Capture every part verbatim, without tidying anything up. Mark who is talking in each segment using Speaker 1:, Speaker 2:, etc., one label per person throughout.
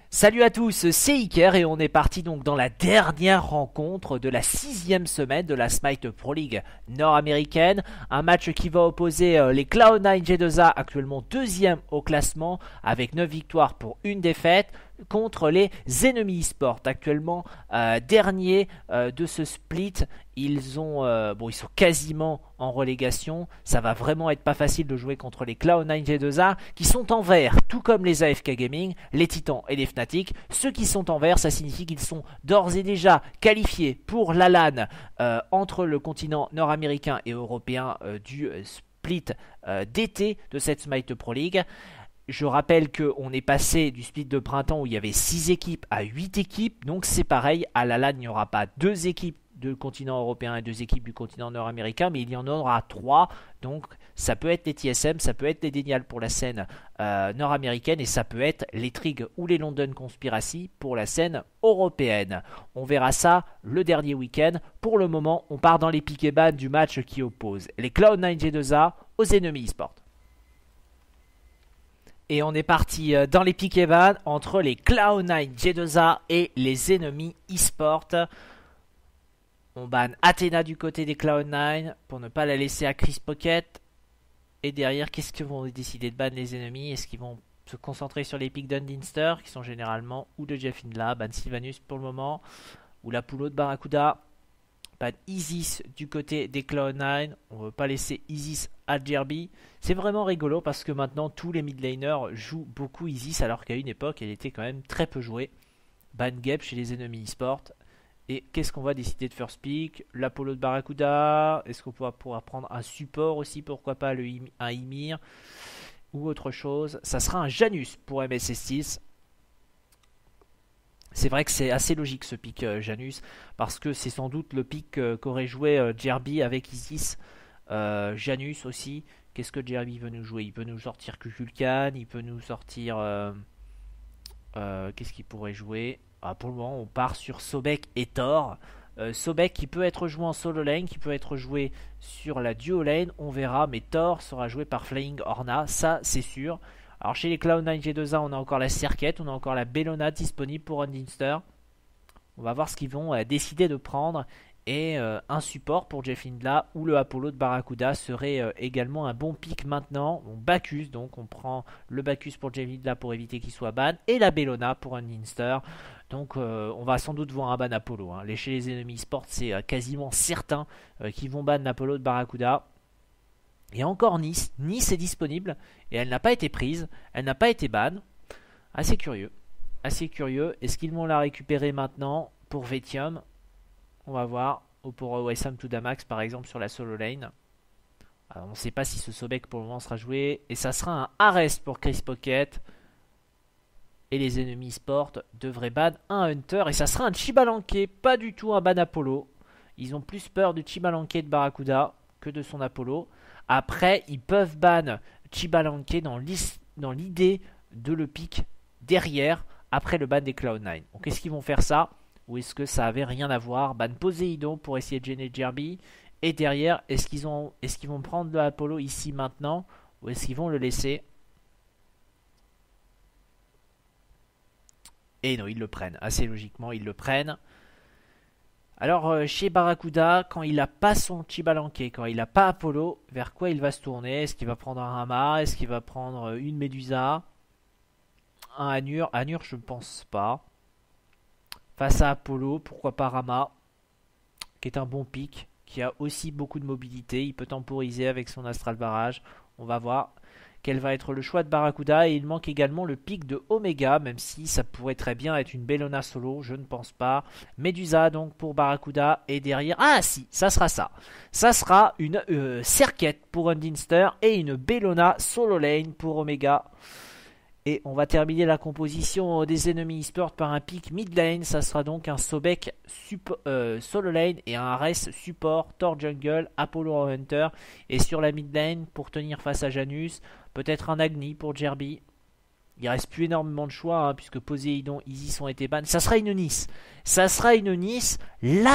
Speaker 1: Salut à tous, c'est Iker et on est parti donc dans la dernière rencontre de la sixième semaine de la Smite Pro League nord-américaine. Un match qui va opposer euh, les Cloud nine G deux A, actuellement deuxième au classement, avec neuf victoires pour une défaite, contre les ennemis eSport, actuellement euh, dernier euh, de ce split. Ils ont, euh, bon, ils sont quasiment en relégation. Ça va vraiment être pas facile de jouer contre les Cloud nine G deux A, qui sont en vert, tout comme les A F K Gaming, les Titans et les Fnatic. Ceux qui sont en vert, ça signifie qu'ils sont d'ores et déjà qualifiés pour la LAN euh, entre le continent nord-américain et européen euh, du euh, split euh, d'été de cette Smite Pro League. Je rappelle qu'on est passé du split de printemps où il y avait six équipes à huit équipes. Donc c'est pareil, à la LAN il n'y aura pas deux équipes du continent européen et deux équipes du continent nord-américain, mais il y en aura trois. Donc ça peut être les T S M, ça peut être les Denial pour la scène euh, nord-américaine, et ça peut être les Trig ou les London Conspiracy pour la scène européenne. On verra ça le dernier week-end. Pour le moment, on part dans les pick et ban du match qui oppose les Cloud nine G deux A aux ennemis eSport. Et on est parti dans les pick et ban entre les Cloud nine G deux A et les ennemis eSport. On banne Athena du côté des Cloud nine pour ne pas la laisser à Chris Pocket. Et derrière, qu'est-ce que vont décider de ban les ennemis? Est-ce qu'ils vont se concentrer sur les picks d'Undinster, qui sont généralement ou de Jeff Indla, ban Sylvanus pour le moment, ou la Poulo de Barracuda, ban Isis du côté des Cloud nine. On ne veut pas laisser Isis à Jerby. C'est vraiment rigolo parce que maintenant tous les mid laners jouent beaucoup Isis, alors qu'à une époque elle était quand même très peu jouée. Ban Geb chez les ennemis eSport. Et qu'est-ce qu'on va décider de first pick? L'Apollo de Barracuda. Est-ce qu'on pourra, pourra prendre un support aussi? Pourquoi pas le, un Ymir ou autre chose? Ça sera un Janus pour M S S six. C'est vrai que c'est assez logique ce pick euh, Janus, parce que c'est sans doute le pick euh, qu'aurait joué euh, Jerby avec Isis. Euh, Janus aussi. Qu'est-ce que Jerby veut nous jouer? Il peut nous sortir Kukulkan, il peut nous sortir... Euh, euh, Qu'est-ce qu'il pourrait jouer? Ah, pour le moment, on part sur Sobek et Thor. Euh, Sobek qui peut être joué en solo lane, qui peut être joué sur la duo lane, on verra. Mais Thor sera joué par Flying Orna, ça c'est sûr. Alors chez les Cloud nine G deux A, on a encore la Serquette, on a encore la Bellona disponible pour Undinster. On va voir ce qu'ils vont euh, décider de prendre. Et euh, un support pour Jeff Indla ou le Apollo de Barracuda serait euh, également un bon pick maintenant. Bon, Bacchus, donc on prend le Bacchus pour Jeff Indla pour éviter qu'il soit ban, et la Bellona pour un Inster. Donc euh, on va sans doute voir un ban Apollo. Hein. Les, chez les ennemis sport, c'est euh, quasiment certain euh, qu'ils vont ban l'Apollo de Barracuda. Et encore Nice. Nice est disponible et elle n'a pas été prise. Elle n'a pas été ban. Assez curieux. Assez curieux. Est-ce qu'ils vont la récupérer maintenant pour Vetium? On va voir, ou pour O S M to Damax par exemple sur la solo lane. Alors, on ne sait pas si ce Sobek pour le moment sera joué. Et ça sera un Arrest pour Chris Pocket. Et les ennemis sport devraient ban un Hunter. Et ça sera un Chibalanke, pas du tout un ban Apollo. Ils ont plus peur du Chibalanke de Barracuda que de son Apollo. Après, ils peuvent ban Chibalanke dans l'idée de le pick derrière, après le ban des Cloud nine. Donc est-ce qu'ils vont faire ça? Ou est-ce que ça avait rien à voir? Ban Poséidon pour essayer de gêner Jerby. Et derrière, est-ce qu'ils ont, est-ce qu'ils vont prendre le Apollo ici maintenant? Ou est-ce qu'ils vont le laisser? Et non, ils le prennent. Assez logiquement, ils le prennent. Alors, euh, chez Barracuda, quand il n'a pas son Chibalanke, quand il n'a pas Apollo, vers quoi il va se tourner? Est-ce qu'il va prendre un Rama? Est-ce qu'il va prendre une Medusa? Un Anur? Anur, je ne pense pas. Face à Apollo, pourquoi pas Rama, qui est un bon pick, qui a aussi beaucoup de mobilité. Il peut temporiser avec son Astral Barrage. On va voir quel va être le choix de Barracuda. Et il manque également le pick de Omega, même si ça pourrait très bien être une Bellona solo, je ne pense pas. Medusa donc pour Barracuda. Et derrière, ah si, ça sera ça. Ça sera une euh, Serquette pour Undinster et une Bellona solo lane pour Omega. Et on va terminer la composition des ennemis eSport par un pick mid lane. Ça sera donc un Sobek euh, solo lane et un Ares support, Thor jungle, Apollo Hunter. Et sur la mid lane, pour tenir face à Janus, peut-être un Agni pour Jerby. Il reste plus énormément de choix, hein, puisque Poséidon, Isis ont été ban. Ça sera une Nice. Ça sera une Nice. La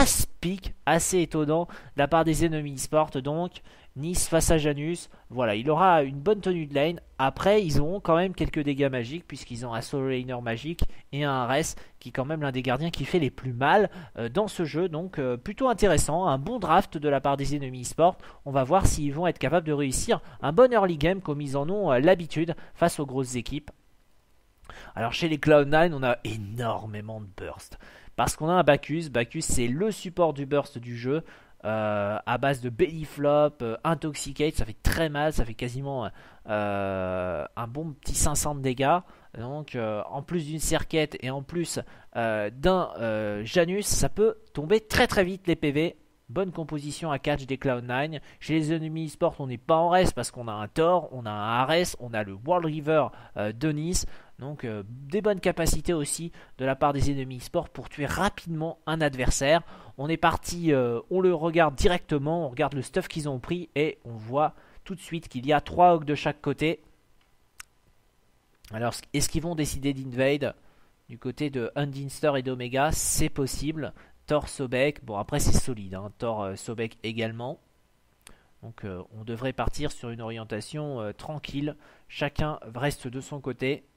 Speaker 1: pick assez étonnant de la part des ennemis e-sport. Donc Nice face à Janus, voilà, il aura une bonne tenue de lane. Après, ils auront quand même quelques dégâts magiques, puisqu'ils ont un solo laner magique et un Ares, qui est quand même l'un des gardiens qui fait les plus mal euh, dans ce jeu. Donc euh, plutôt intéressant, un bon draft de la part des ennemis e-sport. On va voir s'ils vont être capables de réussir un bon early game, comme ils en ont euh, l'habitude face aux grosses équipes. Alors chez les Cloud nine, on a énormément de burst. Parce qu'on a un Bacchus. Bacchus, c'est le support du burst du jeu. Euh, à base de belly flop, euh, intoxicate, ça fait très mal, ça fait quasiment euh, un bon petit cinq cents de dégâts. Donc euh, en plus d'une cerquette et en plus euh, d'un euh, Janus, ça peut tomber très très vite les P V. Bonne composition à catch des Cloud nine. Chez les ennemis e-sport, on n'est pas en reste parce qu'on a un Thor, on a un Ares, on a le World River euh, de Nice. Donc euh, des bonnes capacités aussi de la part des ennemis e-sport pour tuer rapidement un adversaire. On est parti, euh, on le regarde directement, on regarde le stuff qu'ils ont pris et on voit tout de suite qu'il y a trois hogs de chaque côté. Alors est-ce qu'ils vont décider d'invade du côté de Undinster et d'Omega? C'est possible. Thor, Sobek, bon après c'est solide, hein. Thor, euh, Sobek également. Donc euh, on devrait partir sur une orientation euh, tranquille. Chacun reste de son côté.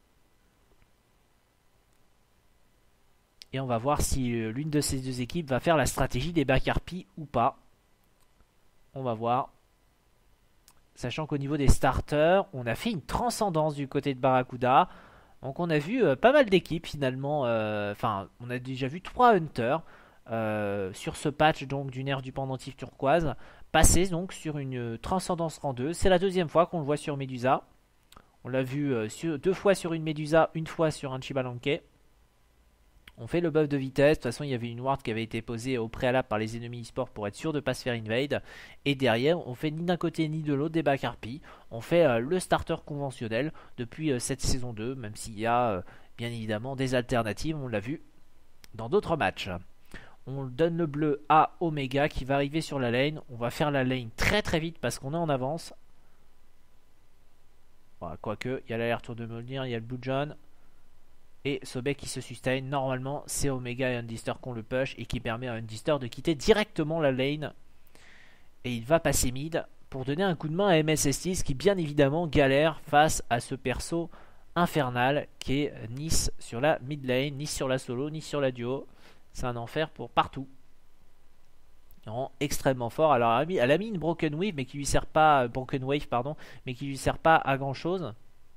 Speaker 1: Et on va voir si euh, l'une de ces deux équipes va faire la stratégie des back R P ou pas. On va voir. Sachant qu'au niveau des starters, on a fait une transcendance du côté de Barracuda. Donc on a vu euh, pas mal d'équipes finalement. Enfin, euh, on a déjà vu trois Hunters. Euh, sur ce patch donc du nerf du pendentif turquoise, passer donc sur une transcendance rang deux. C'est la deuxième fois qu'on le voit sur Medusa. On l'a vu euh, sur, deux fois sur une Medusa, une fois sur un Chibalanke. On fait le buff de vitesse. De toute façon, il y avait une ward qui avait été posée au préalable par les ennemis e-sport pour être sûr de ne pas se faire invade. Et derrière, on fait ni d'un côté ni de l'autre des back R P. On fait euh, le starter conventionnel depuis euh, cette saison deux, même s'il y a euh, bien évidemment des alternatives. On l'a vu dans d'autres matchs. On donne le bleu à Omega qui va arriver sur la lane. On va faire la lane très très vite parce qu'on est en avance. Voilà, quoique, il y a l'aller-retour de Molnir, il y a le Blue John. Et Sobek qui se sustain. Normalement, c'est Omega et Undister qu'on le push et qui permet à Undister de quitter directement la lane. Et il va passer mid pour donner un coup de main à M S S six qui bien évidemment galère face à ce perso infernal qui est Nice sur la mid lane, Nice sur la solo, Nice sur la duo. C'est un enfer pour partout. Il rend extrêmement fort. Alors elle a mis une Broken Wave, mais qui lui sert pas. Broken Wave, pardon, mais qui lui sert pas à grand chose.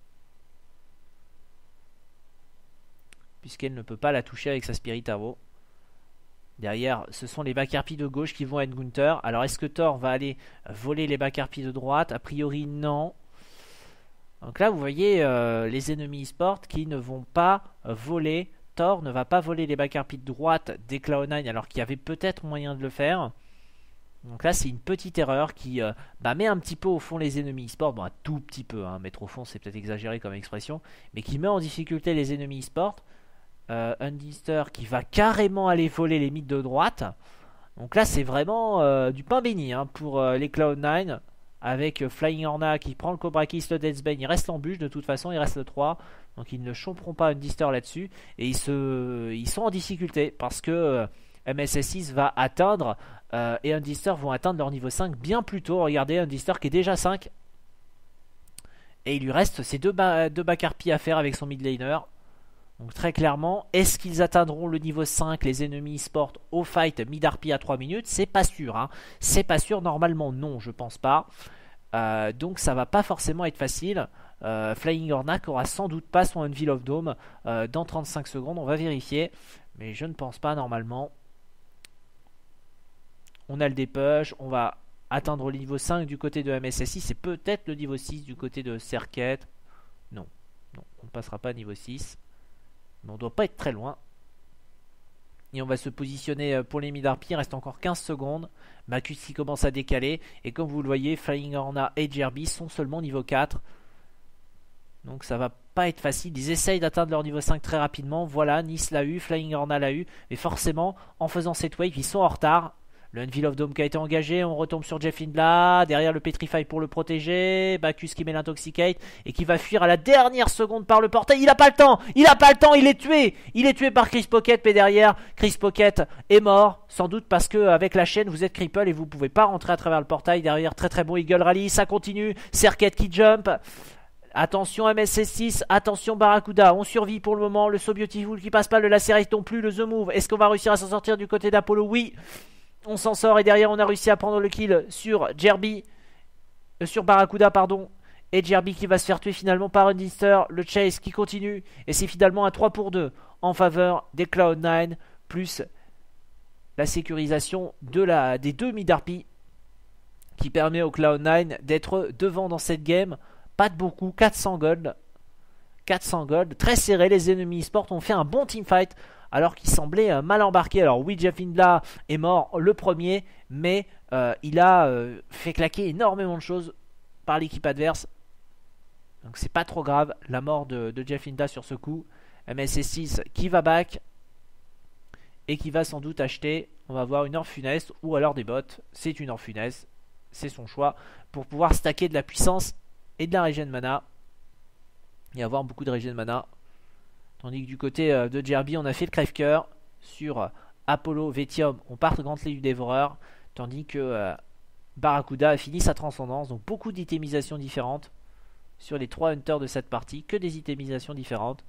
Speaker 1: Puisqu'elle ne peut pas la toucher avec sa Spirit Arrow. Derrière, ce sont les back R P de gauche qui vont être Gunther. Alors est-ce que Thor va aller voler les back R P de droite? A priori non. Donc là vous voyez euh, les ennemis e-sport qui ne vont pas voler. Thor ne va pas voler les back R P de droite des Cloud nine alors qu'il y avait peut-être moyen de le faire. Donc là c'est une petite erreur qui euh, bah, met un petit peu au fond les ennemis e-sport. Bon un tout petit peu, hein. Mettre au fond c'est peut-être exagéré comme expression. Mais qui met en difficulté les ennemis e-sport. Euh, Undister qui va carrément aller voler les mids de droite. Donc là c'est vraiment euh, du pain béni hein, pour euh, les Cloud nine. Avec euh, Flying Orna qui prend le Cobra Kiss, le Deathbane. Il reste en bûche de toute façon, il reste le trois. Donc ils ne chomperont pas Undister là-dessus. Et ils, se... ils sont en difficulté parce que euh, M S S six va atteindre euh, et Undister vont atteindre leur niveau cinq bien plus tôt. Regardez Undister qui est déjà cinq. Et il lui reste ces deux, ba deux back R P à faire avec son mid laner. Donc très clairement, est-ce qu'ils atteindront le niveau cinq, les ennemis e-sport, au fight mid-R P à trois minutes? C'est pas sûr. Hein. C'est pas sûr, normalement non, je pense pas. Euh, donc ça va pas forcément être facile. Euh, Flying Ornak aura sans doute pas son Unveil of Dome euh, dans trente-cinq secondes, on va vérifier. Mais je ne pense pas normalement. On a le dépush, on va atteindre le niveau cinq du côté de M S S I, c'est peut-être le niveau six du côté de Serket. Non, non, on ne passera pas niveau six. Mais on doit pas être très loin. Et on va se positionner pour les mid-R P. Il reste encore quinze secondes. Bacchus qui commence à décaler. Et comme vous le voyez, Flying Orna et Jerby sont seulement niveau quatre. Donc ça va pas être facile. Ils essayent d'atteindre leur niveau cinq très rapidement. Voilà, Nice l'a eu, Flying Orna l'a eu. Mais forcément, en faisant cette wave, ils sont en retard. Le Envil of Dome qui a été engagé. On retombe sur Jeff Indla. Derrière le Petrify pour le protéger. Bacchus qui met l'Intoxicate. Et qui va fuir à la dernière seconde par le portail. Il n'a pas le temps. Il n'a pas le temps. Il est tué. Il est tué par Chris Pocket. Mais derrière, Chris Pocket est mort. Sans doute parce que avec la chaîne, vous êtes cripple et vous ne pouvez pas rentrer à travers le portail. Derrière, très très bon Eagle Rally. Ça continue. Serket qui jump. Attention M S S six, attention Barracuda, on survit pour le moment, le So Beautiful qui passe pas, le Lacerate non plus, le The Move, est-ce qu'on va réussir à s'en sortir du côté d'Apollo? Oui, on s'en sort et derrière on a réussi à prendre le kill sur Jerby, euh, sur Barracuda pardon, et Jerby qui va se faire tuer finalement par Undister, le chase qui continue, et c'est finalement un trois pour deux en faveur des Cloud nine, plus la sécurisation de la, des deux mid-harpies qui permet aux Cloud nine d'être devant dans cette game. Pas de beaucoup, quatre cents gold. quatre cents gold, très serré. Les ennemis e-sport ont fait un bon teamfight alors qu'ils semblaient euh, mal embarqués. Alors oui, Jeff Indla est mort le premier, mais euh, il a euh, fait claquer énormément de choses par l'équipe adverse. Donc c'est pas trop grave la mort de, de Jeff Indla sur ce coup. M S S six qui va back et qui va sans doute acheter, on va voir une Orb Funeste ou alors des bots. C'est une Orb Funeste, c'est son choix pour pouvoir stacker de la puissance et de la régène mana et avoir beaucoup de régène mana, tandis que du côté euh, de Jerby on a fait le crève-cœur sur euh, Apollo, Vetium, on part Gantley du dévoreur, tandis que euh, Barracuda a fini sa transcendance. Donc beaucoup d'itemisations différentes sur les trois hunters de cette partie, que des itemisations différentes.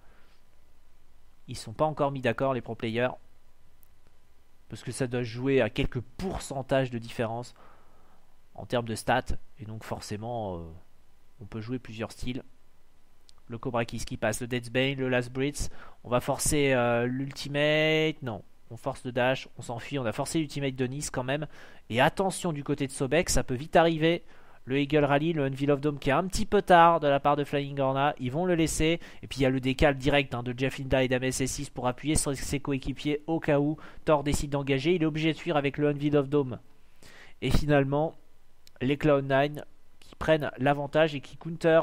Speaker 1: Ils sont pas encore mis d'accord les pro players parce que ça doit jouer à quelques pourcentages de différence en termes de stats, et donc forcément euh, on peut jouer plusieurs styles. Le Cobra Kiss qui passe, le Death's Bane, le Last Brits. On va forcer euh, l'ultimate. Non, on force le dash, on s'enfuit. On a forcé l'ultimate de Nice quand même. Et attention du côté de Sobek, ça peut vite arriver. Le Eagle Rally, le Unveil of Dome qui est un petit peu tard de la part de Flying Orna. Ils vont le laisser. Et puis il y a le décal direct hein, de Jeff Indla et d'M S S six pour appuyer sur ses coéquipiers au cas où Thor décide d'engager. Il est obligé de fuir avec le Unveil of Dome. Et finalement, les Cloud nine qui prennent l'avantage et qui counter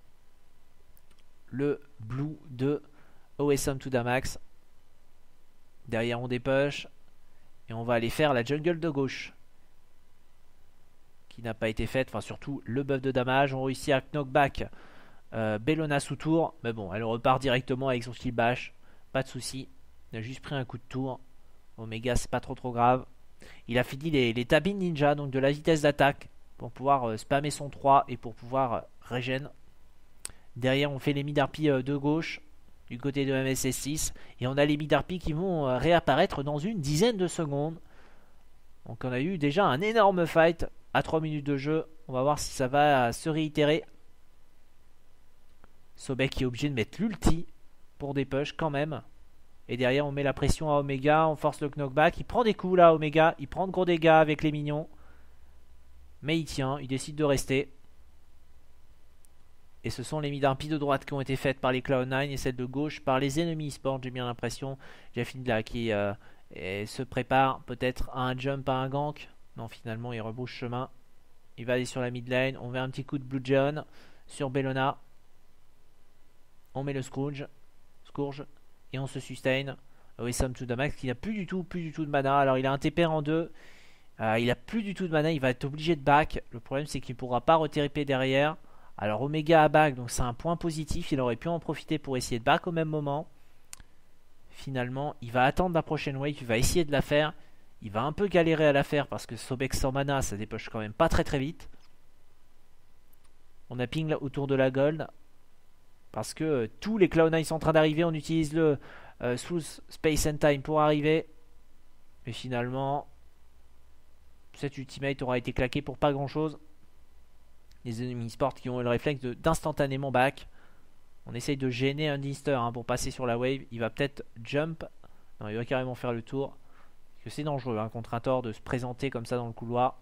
Speaker 1: le blue de O S M to Damax. Derrière on dépush et on va aller faire la jungle de gauche qui n'a pas été faite, enfin surtout le buff de damage. On réussit à knockback euh, Bellona sous tour, mais bon elle repart directement avec son skill bash, pas de souci. Il a juste pris un coup de tour. Omega c'est pas trop trop grave. Il a fini les, les tabines ninja, donc de la vitesse d'attaque pour pouvoir euh, spammer son trois et pour pouvoir euh, régène. Derrière on fait les mid-harpies euh, de gauche du côté de M S S six et on a les mid-harpies qui vont euh, réapparaître dans une dizaine de secondes. Donc on a eu déjà un énorme fight à trois minutes de jeu. On va voir si ça va euh, se réitérer. Sobek qui est obligé de mettre l'ulti pour des push quand même. Et derrière on met la pression à Omega, on force le knockback. Il prend des coups là Omega, il prend de gros dégâts avec les minions. Mais il tient, il décide de rester. Et ce sont les mid-harpies de droite qui ont été faites par les Cloud nine et celles de gauche par les ennemis e-sport, j'ai bien l'impression. Jeff Indla qui euh, et se prépare peut-être à un jump, à un gank. Non, finalement il rebrouche chemin. Il va aller sur la mid lane. On met un petit coup de Blue John sur Bellona. On met le Scourge. Scourge. Et on se sustain. Wissam to Damax qui n'a plus du tout, plus du tout de mana. Alors il a un T P en deux. Euh, il a plus du tout de mana. Il va être obligé de back. Le problème c'est qu'il ne pourra pas re-T P derrière. Alors Omega a back, donc c'est un point positif. Il aurait pu en profiter pour essayer de back au même moment. Finalement, il va attendre la prochaine wave. Il va essayer de la faire. Il va un peu galérer à la faire parce que Sobek sans mana, ça dépoche quand même pas très très vite. On a ping là, autour de la gold. Parce que euh, tous les Cloud nine sont en train d'arriver. On utilise le euh, Smooth Space and Time pour arriver. Mais finalement, cette ultimate aura été claquée pour pas grand chose. Les ennemis sport qui ont eu le réflexe d'instantanément back. On essaye de gêner un Dinster hein, pour passer sur la wave. Il va peut-être jump. Non, il va carrément faire le tour. Parce que c'est dangereux hein, contre un Thor de se présenter comme ça dans le couloir.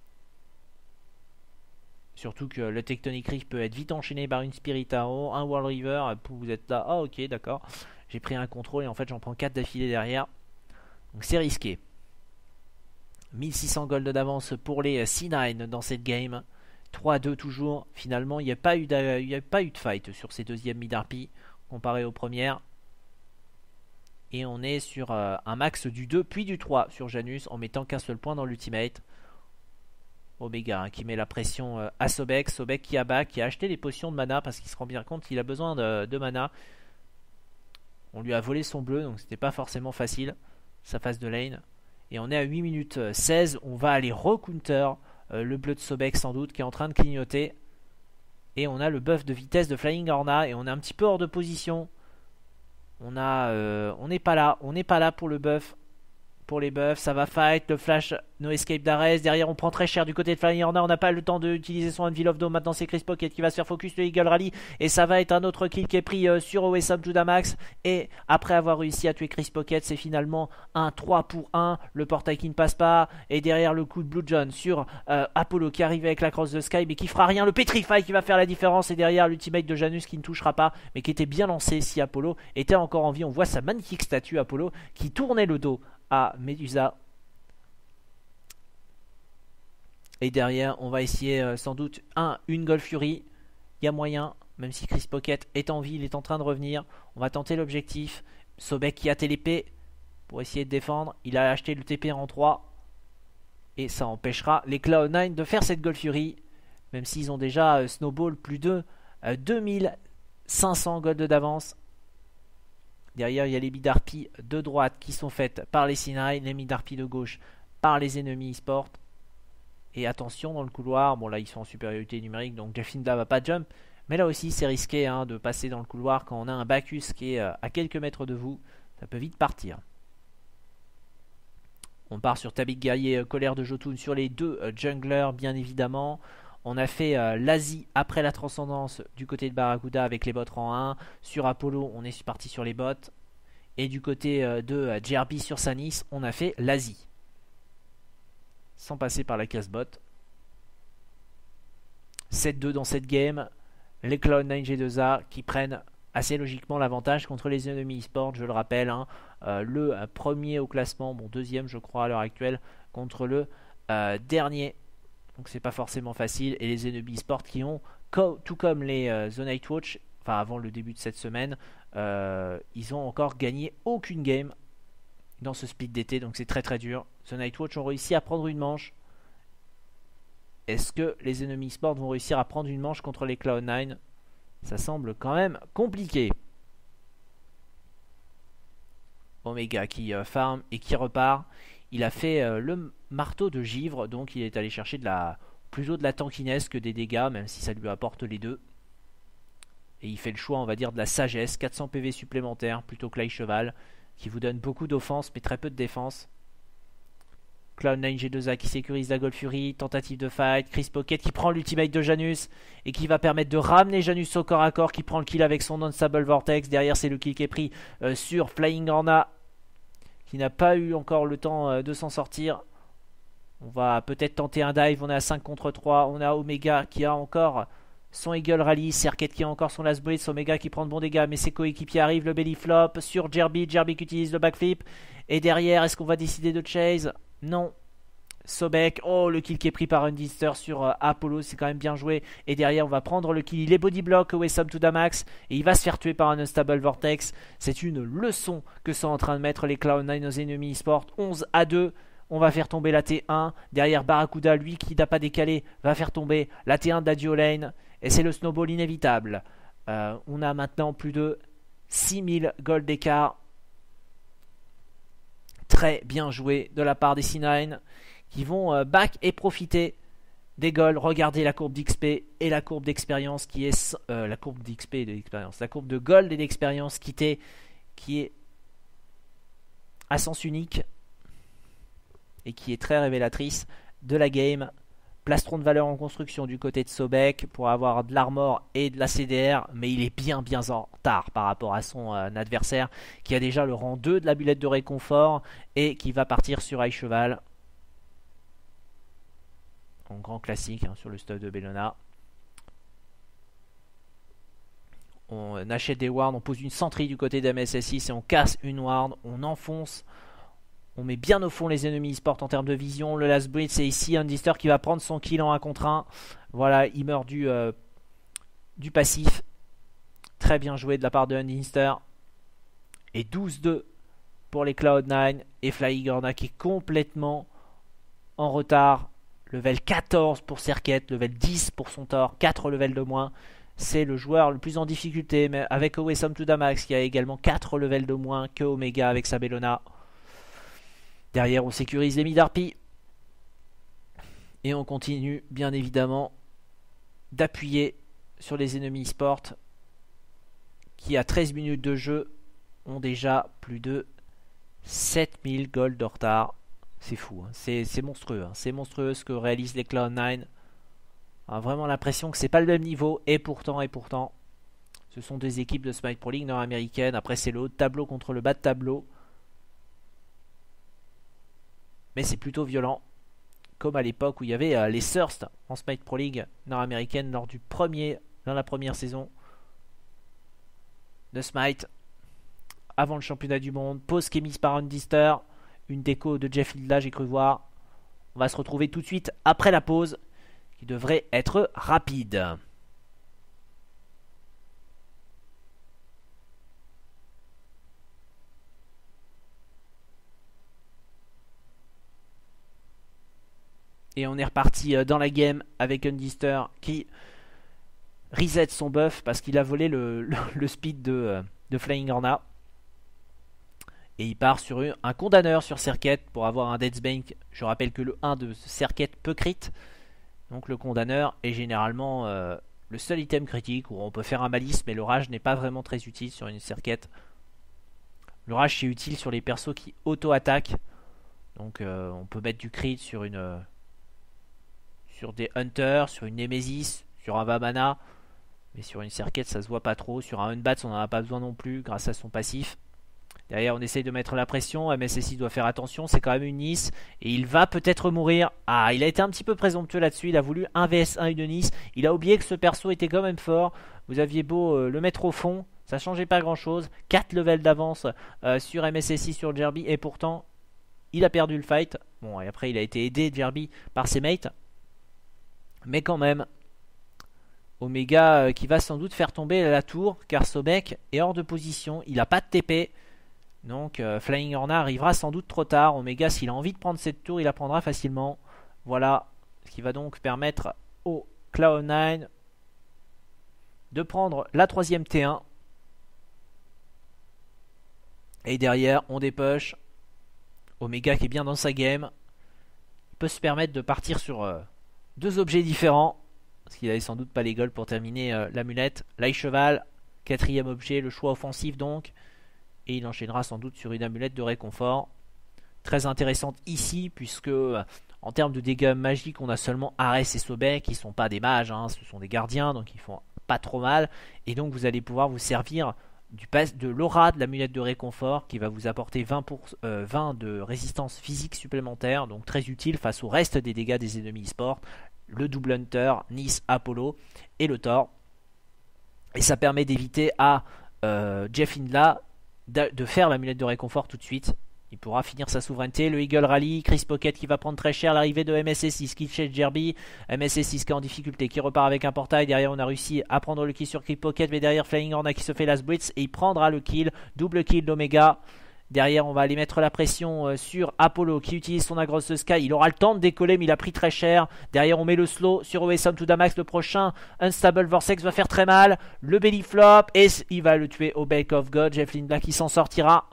Speaker 1: Surtout que le Tectonic Rift peut être vite enchaîné par une Spirit Arrow, un World River. Vous êtes là, ah ok d'accord. J'ai pris un contrôle et en fait j'en prends quatre d'affilée derrière. Donc c'est risqué. mille six cents gold d'avance pour les C neuf dans cette game. trois à deux toujours. Finalement, il n'y a, pas eu de, a pas eu de fight sur ces deuxièmes mid-harpies comparé aux premières. Et on est sur euh, un max du deux puis du trois sur Janus en mettant qu'un seul point dans l'ultimate. Omega hein, qui met la pression euh, à Sobek. Sobek qui abat, qui a acheté des potions de mana parce qu'il se rend bien compte qu'il a besoin de, de mana. On lui a volé son bleu donc c'était pas forcément facile sa phase de lane. Et on est à huit minutes seize. On va aller recounter euh, le bleu de Sobek sans doute qui est en train de clignoter. Et on a le buff de vitesse de Flying Orna et on est un petit peu hors de position. On a, euh, on n'est pas là, on n'est pas là pour le buff, pour les buffs. Ça va fight, le flash, no escape d'Ares. Derrière, on prend très cher du côté de Flying Orna. On n'a pas le temps d'utiliser son Anvil of Dome. Maintenant, c'est Chris Pocket qui va se faire focus le Eagle Rally et ça va être un autre kill qui est pris euh, sur O S M Judamax. Et après avoir réussi à tuer Chris Pocket, c'est finalement un trois pour un. Le portail qui ne passe pas et derrière le coup de Blue John sur euh, Apollo qui arrive avec la cross de Sky mais qui fera rien. Le Petrify qui va faire la différence et derrière l'ultimate de Janus qui ne touchera pas mais qui était bien lancé si Apollo était encore en vie. On voit sa magnifique statue Apollo qui tournait le dos à Medusa. Et derrière, on va essayer euh, sans doute un, une Gold Fury. Il y a moyen, même si Chris Pocket est en vie, il est en train de revenir. On va tenter l'objectif. Sobek qui a T P pour essayer de défendre. Il a acheté le T P en trois. Et ça empêchera les Cloud nine de faire cette Gold Fury. Même s'ils ont déjà euh, Snowball plus de euh, deux mille cinq cents gold d'avance. Derrière, il y a les Midarpi de droite qui sont faites par les C neuf, les Midarpi de gauche par les ennemis e-sport. Et attention dans le couloir, bon là ils sont en supériorité numérique donc Jeffinda va pas jump. Mais là aussi c'est risqué hein, de passer dans le couloir quand on a un Bacchus qui est euh, à quelques mètres de vous. Ça peut vite partir. On part sur Tabik Guerrier, euh, Colère de Jotun sur les deux euh, junglers bien évidemment. On a fait euh, l'Asie après la transcendance du côté de Barracuda avec les bots rang un. Sur Apollo, on est parti sur les bots. Et du côté euh, de euh, J R B sur Sanis, on a fait l'Asie. Sans passer par la case bot. sept deux dans cette game. Les Cloud nine G deux A qui prennent assez logiquement l'avantage contre les ennemis e-sport, je le rappelle. Hein, euh, le euh, premier au classement, bon deuxième je crois à l'heure actuelle, contre le euh, dernier. Donc c'est pas forcément facile. Et les ennemis e-sport qui ont, co tout comme les euh, The Night Watch, enfin avant le début de cette semaine, euh, ils ont encore gagné aucune game dans ce split d'été. Donc c'est très très dur. The Night Watch ont réussi à prendre une manche. Est-ce que les ennemis e-sport vont réussir à prendre une manche contre les Cloud nine? Ça semble quand même compliqué. Omega qui euh, farm et qui repart. Il a fait euh, le marteau de givre, donc il est allé chercher de la, plutôt de la tankiness que des dégâts, même si ça lui apporte les deux. Et il fait le choix, on va dire, de la sagesse, quatre cents P V supplémentaires plutôt que l'Aïe Cheval, qui vous donne beaucoup d'offense mais très peu de défense. Cloud nine G deux A qui sécurise la Gold Fury, tentative de fight, Chris Pocket qui prend l'ultimate de Janus et qui va permettre de ramener Janus au corps à corps, qui prend le kill avec son non-stable vortex. Derrière c'est le kill qui est pris euh, sur Flying Orna, qui n'a pas eu encore le temps euh, de s'en sortir. On va peut-être tenter un dive, on est à cinq contre trois, on a Omega qui a encore son Eagle Rally, Serket qui a encore son Last Blitz, Omega qui prend de bons dégâts, mais ses coéquipiers arrivent, le belly flop sur Jerby, Jerby qui utilise le backflip, et derrière est-ce qu'on va décider de chase? Non. Sobek, oh le kill qui est pris par Undister sur euh, Apollo, c'est quand même bien joué. Et derrière on va prendre le kill, il est body block, Wesome to Damax, et il va se faire tuer par un Unstable Vortex. C'est une leçon que sont en train de mettre les Cloud nine aux ennemis e-sport. Onze à deux, on va faire tomber la T un. Derrière Barracuda, lui qui n'a pas décalé, va faire tomber la T un d'Adio Lane. Et c'est le snowball inévitable. euh, On a maintenant plus de six mille gold d'écart. Très bien joué de la part des C neuf qui vont euh, back et profiter des golds. Regardez la courbe d'X P et la courbe d'expérience qui est euh, la courbe d'X P et d'expérience, la courbe de gold et d'expérience qui, qui est à sens unique et qui est très révélatrice de la game. Plastron de valeur en construction du côté de Sobek pour avoir de l'armor et de la C D R, mais il est bien bien en retard par rapport à son euh, adversaire qui a déjà le rang deux de la bulette de réconfort et qui va partir sur Aïe Cheval en grand classique hein, sur le stuff de Bellona. On achète des wards, on pose une sentry du côté d'M S S six et on casse une ward, on enfonce. On met bien au fond les ennemis e-sport en termes de vision. Le last blitz, c'est ici Undister qui va prendre son kill en un contre un. Voilà, il meurt du, euh, du passif. Très bien joué de la part de Undister. Et douze deux pour les Cloud nine et Flying Hornet qui est complètement en retard. Level quatorze pour Serket, level dix pour son Thor, quatre levels de moins. C'est le joueur le plus en difficulté, mais avec Awesome to Damax qui a également quatre levels de moins que Omega avec sa Bellona. Derrière, on sécurise les mid-harpies. Et on continue, bien évidemment, d'appuyer sur les ennemis sport qui, à treize minutes de jeu, ont déjà plus de sept mille gold de retard. C'est fou, hein. c'est monstrueux. Hein. C'est monstrueux ce que réalisent les Cloud nine. On a vraiment l'impression que c'est pas le même niveau. Et pourtant, et pourtant, ce sont deux équipes de Smite Pro League nord-américaine. Après, c'est le haut de tableau contre le bas de tableau. Mais c'est plutôt violent. Comme à l'époque où il y avait euh, les Thirst en Smite Pro League nord-américaine lors du premier, dans la première saison de Smite. Avant le championnat du monde. Pause qui est mise par Undister. Une déco de Jeff Hilda, j'ai cru voir. On va se retrouver tout de suite après la pause, qui devrait être rapide. Et on est reparti dans la game avec Undister qui reset son buff parce qu'il a volé le, le, le speed de, de Flying Hornet. Et il part sur un condamneur sur Serket pour avoir un Deathbank. Je rappelle que le un de Serket peut crit. Donc le condamneur est généralement euh, le seul item critique où on peut faire un malice, mais le rage n'est pas vraiment très utile sur une Serket. Le rage c'est utile sur les persos qui auto-attaquent. Donc euh, on peut mettre du crit sur une euh, sur des Hunters, sur une Nemesis, sur un Vamana. Mais sur une Serket ça se voit pas trop. Sur un Unbats on n'en a pas besoin non plus grâce à son passif. Derrière on essaye de mettre la pression, M S S I doit faire attention, c'est quand même une Nice et il va peut-être mourir. Ah, il a été un petit peu présomptueux là-dessus, il a voulu un V S un une Nice, il a oublié que ce perso était quand même fort. Vous aviez beau euh, le mettre au fond, ça changeait pas grand chose, quatre levels d'avance euh, sur M S S I sur Jerby et pourtant il a perdu le fight. Bon, et après il a été aidé Jerby par ses mates, mais quand même Omega euh, qui va sans doute faire tomber la tour car Sobek est hors de position, il a pas de T P. Donc euh, Flying Hornet arrivera sans doute trop tard. Omega, s'il a envie de prendre cette tour, il la prendra facilement. Voilà, ce qui va donc permettre au Cloud nine de prendre la troisième T un. Et derrière, on dépush. Omega qui est bien dans sa game. Il peut se permettre de partir sur euh, deux objets différents. Parce qu'il avait sans doute pas les golds pour terminer euh, l'amulette. L'ail cheval, quatrième objet, le choix offensif donc. Et il enchaînera sans doute sur une amulette de réconfort. Très intéressante ici, puisque en termes de dégâts magiques, on a seulement Ares et Sobek, qui ne sont pas des mages, hein, ce sont des gardiens, donc ils font pas trop mal. Et donc vous allez pouvoir vous servir du pass, de l'aura de l'amulette de réconfort, qui va vous apporter vingt, pour, euh, vingt de résistance physique supplémentaire, donc très utile face au reste des dégâts des ennemis sport, le double Hunter, Nice, Apollo et le Thor. Et ça permet d'éviter à euh, Jeff Hindla de faire l'amulette de réconfort tout de suite. Il pourra finir sa souveraineté. Le Eagle Rally, Chris Pocket qui va prendre très cher. L'arrivée de M S S six qui chez Jerby. M S S six qui est en difficulté, qui repart avec un portail. Derrière on a réussi à prendre le kill sur Chris Pocket, mais derrière Flying Hornet qui se fait last blitz et il prendra le kill. Double kill d'Omega. Derrière on va aller mettre la pression sur Apollo qui utilise son Agros de Sky. Il aura le temps de décoller mais il a pris très cher. Derrière on met le slow sur Awesome to Damax. Le prochain Unstable Vortex va faire très mal. Le belly flop et il va le tuer au Bake of God. Jeff Lindblad qui s'en sortira.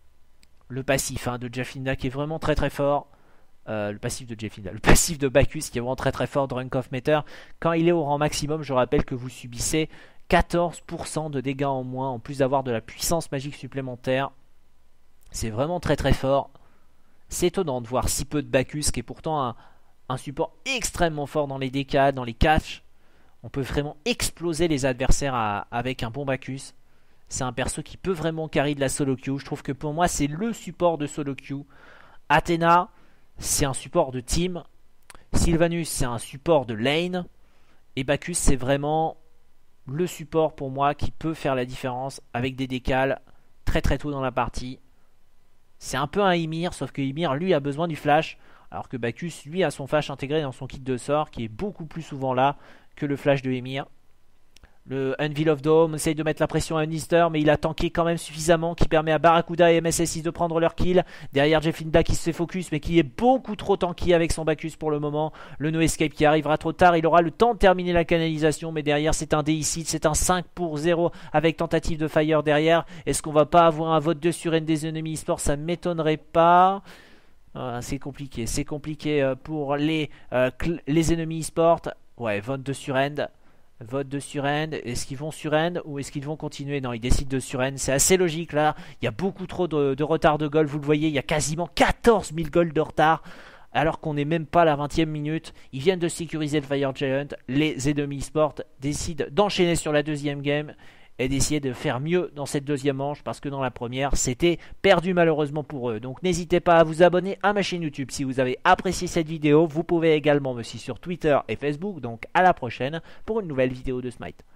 Speaker 1: Le passif hein, de Jeff Lindblad qui est vraiment très très fort. Euh, le passif de Jeff Lindblad. Le passif de Bacchus qui est vraiment très très fort. Drunk of Meter. Quand il est au rang maximum, je rappelle que vous subissez quatorze pour cent de dégâts en moins en plus d'avoir de la puissance magique supplémentaire. C'est vraiment très très fort. C'est étonnant de voir si peu de Bacchus, qui est pourtant un, un support extrêmement fort dans les D K, dans les catchs. On peut vraiment exploser les adversaires à, avec un bon Bacchus. C'est un perso qui peut vraiment carry de la solo queue. Je trouve que pour moi c'est le support de solo queue. Athena, c'est un support de team. Sylvanus, c'est un support de lane. Et Bacchus, c'est vraiment le support pour moi qui peut faire la différence avec des décals très très tôt dans la partie. C'est un peu un Ymir, sauf que Ymir, lui, a besoin du flash, alors que Bacchus, lui, a son flash intégré dans son kit de sort, qui est beaucoup plus souvent là que le flash de Ymir. Le Anvil of Dome essaye de mettre la pression à Unister, mais il a tanké quand même suffisamment, qui permet à Barracuda et M S S six de prendre leur kill. Derrière Jeffin Black qui se fait focus, mais qui est beaucoup trop tanky avec son Bacchus pour le moment. Le No Escape qui arrivera trop tard, il aura le temps de terminer la canalisation, mais derrière c'est un déicide, c'est un cinq pour zéro avec tentative de fire derrière. Est-ce qu'on va pas avoir un vote de surrend des ennemis e-sport? Ça m'étonnerait pas. Ah, c'est compliqué, c'est compliqué pour les, euh, les ennemis e-sport. Ouais, vote de surrend. Vote de surrend, est-ce qu'ils vont surrend ou est-ce qu'ils vont continuer? Non, ils décident de surrend, c'est assez logique là. Il y a beaucoup trop de, de retard de goal, vous le voyez, il y a quasiment quatorze mille goals de retard. Alors qu'on n'est même pas à la vingtième minute. Ils viennent de sécuriser le Fire Giant. Les ennemis e-sport décident d'enchaîner sur la deuxième game et d'essayer de faire mieux dans cette deuxième manche, parce que dans la première c'était perdu malheureusement pour eux. Donc n'hésitez pas à vous abonner à ma chaîne YouTube si vous avez apprécié cette vidéo. Vous pouvez également me suivre sur Twitter et Facebook. Donc à la prochaine pour une nouvelle vidéo de Smite.